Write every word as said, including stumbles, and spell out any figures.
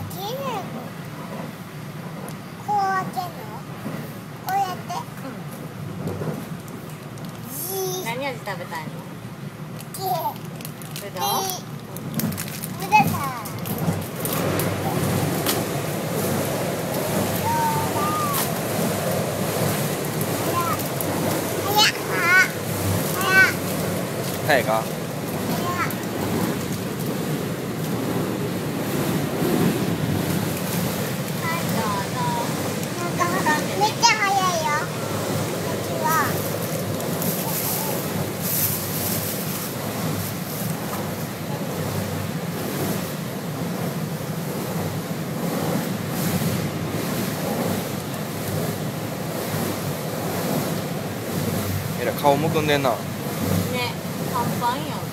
けないの。こう開けるの？こうやって。うん。 何味食べたいの？ け。 ぶどう？ ぶどうさ。 早いか？ めっちゃ早いよ。こっちは。 えらい顔むくんでんな。 ね、パンパンやん。